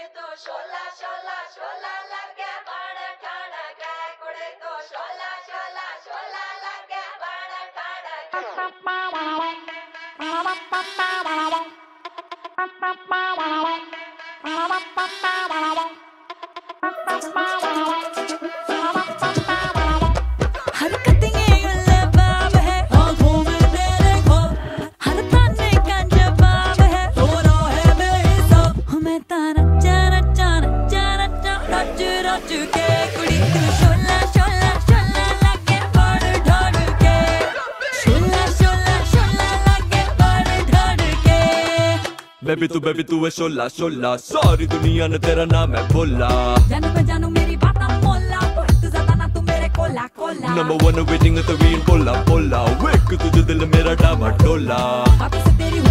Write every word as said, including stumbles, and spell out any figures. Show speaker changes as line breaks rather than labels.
तू शोला शोला शोला लगे बड़ ठाड़ के कुड़ी तू शोला शोला शोला लगे बड़ ठाड़
बेबी तू बेबी तू है शोला शोला सारी दुनिया ने तेरा नाम है बोला
जानू पे जानू मेरी बात मोला तू ज्यादा ना तू मेरे कोला कोला
नंबर वन वेटिंग तो वीन बोला बोला वेक तुझे दिल मेरा डामा डोला
बातों से तेरी